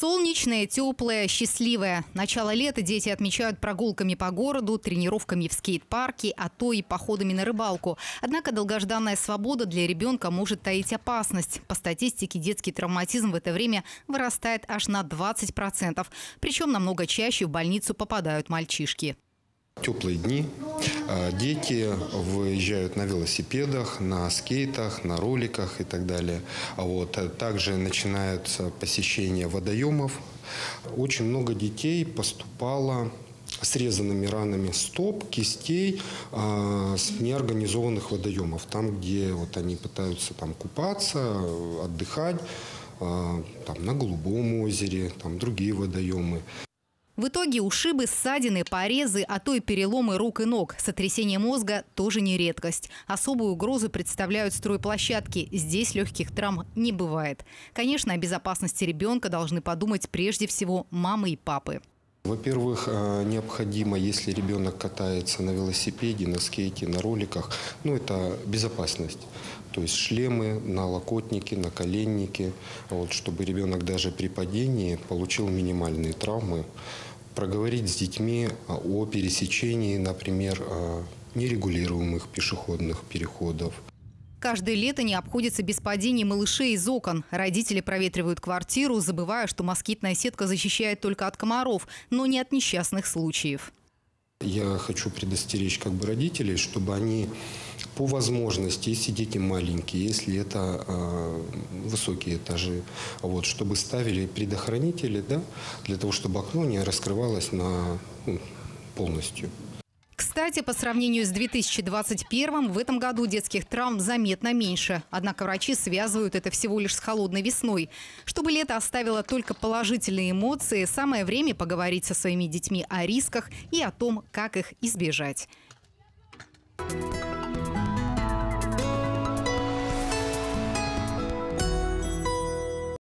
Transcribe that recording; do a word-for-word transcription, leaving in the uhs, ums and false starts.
Солнечное, теплое, счастливое. Начало лета дети отмечают прогулками по городу, тренировками в скейт-парке, а то и походами на рыбалку. Однако долгожданная свобода для ребенка может таить опасность. По статистике, детский травматизм в это время вырастает аж на двадцать процентов. Причем намного чаще в больницу попадают мальчишки. Теплые дни. Дети выезжают на велосипедах, на скейтах, на роликах и так далее. Вот. Также начинаются посещения водоемов. Очень много детей поступало с резанными ранами стоп, кистей с неорганизованных водоемов. Там, где вот они пытаются там, купаться, отдыхать, там, на Голубом озере, там, другие водоемы. В итоге ушибы, ссадины, порезы, а то и переломы рук и ног. Сотрясение мозга тоже не редкость. Особую угрозу представляют стройплощадки. Здесь легких травм не бывает. Конечно, о безопасности ребенка должны подумать прежде всего мамы и папы. Во-первых, необходимо, если ребенок катается на велосипеде, на скейте, на роликах, ну это безопасность. То есть шлемы, налокотники, наколенники, вот, чтобы ребенок даже при падении получил минимальные травмы. Проговорить с детьми о пересечении, например, нерегулируемых пешеходных переходов. Каждое лето не обходится без падений малышей из окон. Родители проветривают квартиру, забывая, что москитная сетка защищает только от комаров, но не от несчастных случаев. Я хочу предостеречь как бы родителей, чтобы они по возможности, если дети маленькие, если это э, высокие этажи, вот, чтобы ставили предохранители, да, для того, чтобы окно не раскрывалось на, ну, полностью. Кстати, по сравнению с две тысячи двадцать первым, в этом году детских травм заметно меньше. Однако врачи связывают это всего лишь с холодной весной. Чтобы лето оставило только положительные эмоции, самое время поговорить со своими детьми о рисках и о том, как их избежать.